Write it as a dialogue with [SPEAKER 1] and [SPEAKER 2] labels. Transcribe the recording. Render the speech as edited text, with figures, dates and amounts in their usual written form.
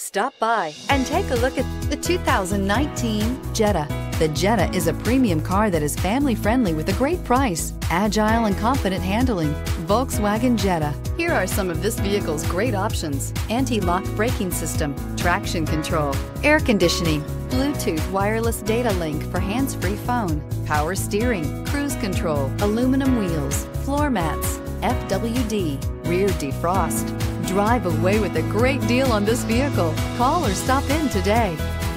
[SPEAKER 1] Stop by and take a look at the 2019 Jetta. The Jetta is a premium car that is family-friendly with a great price, agile and confident handling. Volkswagen Jetta. Here are some of this vehicle's great options: anti-lock braking system, traction control, air conditioning, Bluetooth wireless data link for hands-free phone, power steering, cruise control, aluminum wheels, floor mats, FWD, rear defrost. Drive away with a great deal on this vehicle. Call or stop in today.